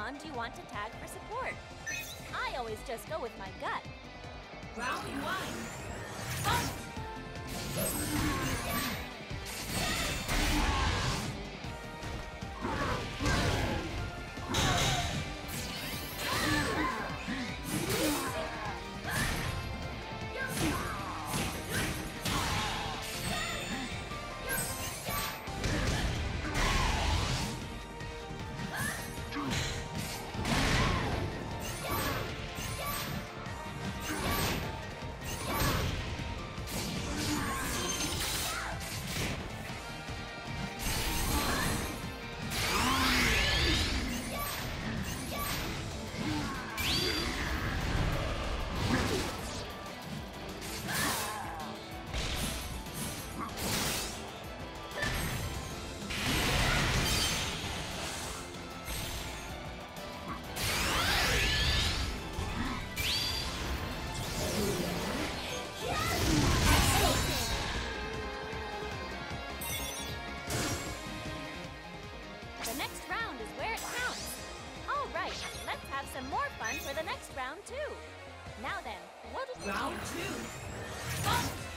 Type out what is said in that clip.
Pokemon do you want to tag for support? I always just go with my gut. Round one. Fight! The next round is where it counts. All right, let's have some more fun for the next round, too. Now then, what is Round two. Fight!